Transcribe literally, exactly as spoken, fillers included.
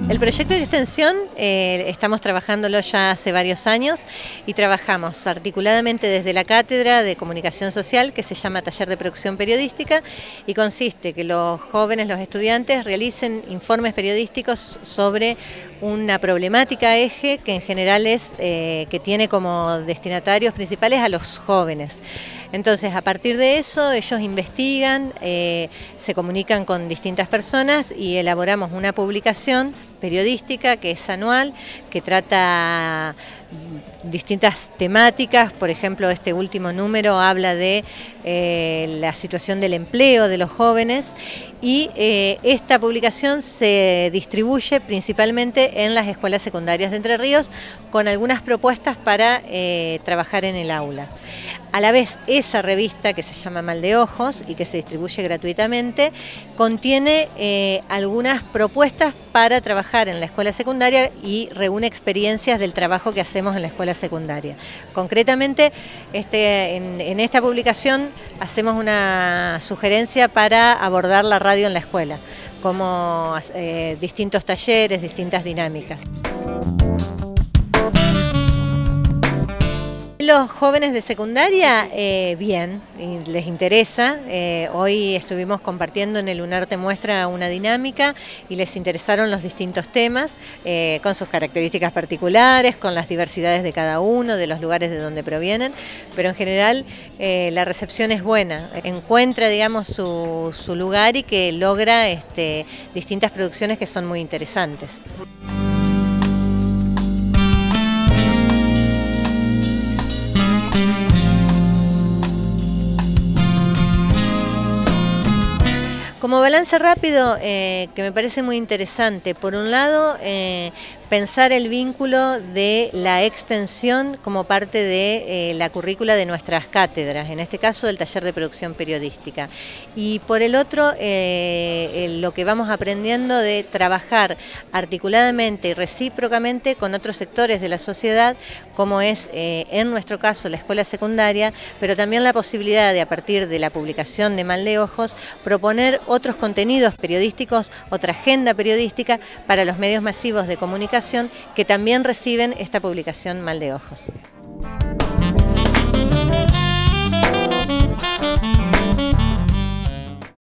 El proyecto de extensión eh, estamos trabajándolo ya hace varios años y trabajamos articuladamente desde la Cátedra de Comunicación Social, que se llama Taller de Producción Periodística, y consiste que los jóvenes, los estudiantes, realicen informes periodísticos sobre una problemática eje que en general es eh, que tiene como destinatarios principales a los jóvenes. Entonces, a partir de eso, ellos investigan, eh, se comunican con distintas personas y elaboramos una publicación periodística que es anual, que trata distintas temáticas. Por ejemplo, este último número habla de eh, la situación del empleo de los jóvenes y eh, esta publicación se distribuye principalmente en las escuelas secundarias de Entre Ríos con algunas propuestas para eh, trabajar en el aula. A la vez, esa revista, que se llama Mal de Ojos y que se distribuye gratuitamente, contiene eh, algunas propuestas para trabajar en la escuela secundaria y reúne experiencias del trabajo que hacemos en la escuela secundaria. Concretamente, este, en, en esta publicación hacemos una sugerencia para abordar la radio en la escuela, como eh, distintos talleres, distintas dinámicas. Los jóvenes de secundaria, eh, bien, y les interesa. Eh, hoy estuvimos compartiendo en el UNARTE Muestra una dinámica y les interesaron los distintos temas, eh, con sus características particulares, con las diversidades de cada uno, de los lugares de donde provienen, pero en general eh, la recepción es buena, encuentra, digamos, su, su lugar y que logra este, distintas producciones que son muy interesantes. Como balance rápido, eh, que me parece muy interesante, por un lado, eh, pensar el vínculo de la extensión como parte de eh, la currícula de nuestras cátedras, en este caso del taller de producción periodística. Y por el otro, eh, lo que vamos aprendiendo de trabajar articuladamente y recíprocamente con otros sectores de la sociedad, como es eh, en nuestro caso la escuela secundaria, pero también la posibilidad de, a partir de la publicación de Mal de Ojos, proponer otros contenidos periodísticos, otra agenda periodística para los medios masivos de comunicación que también reciben esta publicación Mal de Ojos.